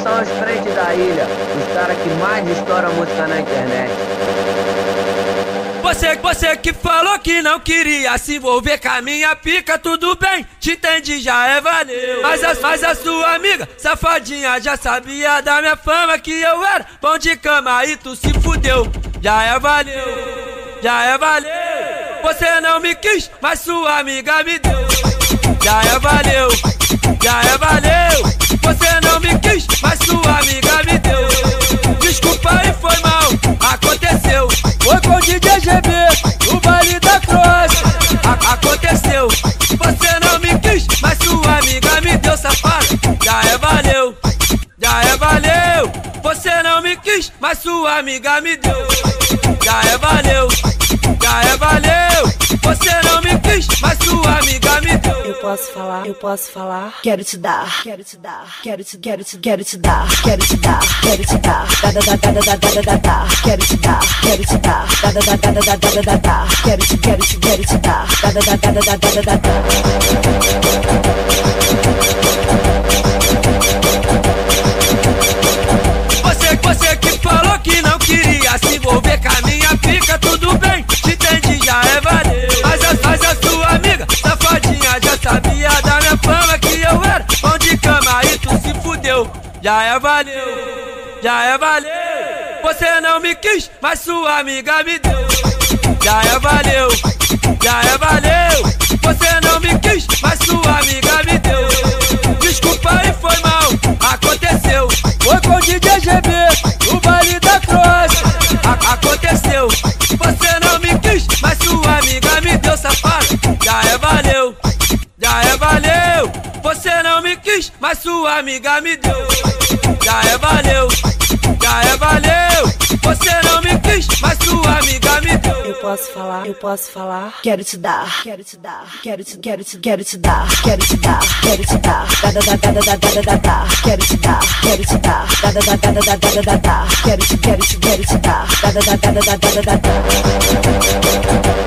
são os frentes da ilha, os caras que mais estouram música na internet. Você que falou que não queria se envolver com a minha pica, tudo bem, te entendi, já é valeu. Mas a sua amiga, safadinha, já sabia da minha fama, que eu era bom de cama e tu se fudeu. Já é valeu, já é valeu. Você não me quis, mas sua amiga me deu. Já é valeu, já é valeu. Você não me quis, mas sua amiga me deu. Desculpa e foi mal, aconteceu. Foi com o DJ GB, no baile da Cross. Aconteceu. Você não me quis, mas sua amiga me deu, safado. Já é valeu, já é valeu. Você não me quis, mas sua amiga me deu. Já é valeu, já é valeu. Você não me quis, mas sua amiga me deu. Eu posso falar, quero te dar, quero te dar, quero te dar, quero te dar, quero te dar, quero te dar, quero te dar, quero te dar, quero te dar, quero te dar, Você que falou que não queria se envolver com a minha pica, tudo bem, te entendi, já é valeu. Mas a sua amiga, safadinha, já sabia da minha fama, que eu era bom de cama e tu se fudeu. Já é valeu, já é valeu. Você não me quis, mas sua amiga me deu. Já é valeu, já é valeu. Você não me quis, mas sua amiga me deu. Desculpa e foi mal, aconteceu. Foi com o DJ GB, no baile da Cross. Aconteceu. Você não me quis, mas sua amiga me deu, safado. Já é valeu, já é valeu. Você não me quis, mas sua amiga me deu. Já é valeu, já é valeu. Você não me quis, mas sua amiga me deu. eu posso falar, quero te dar, quero te dar, quero te dar, quero te dar, quero te dar, quero te dar, quero te dar, quero te dar, quero te dar.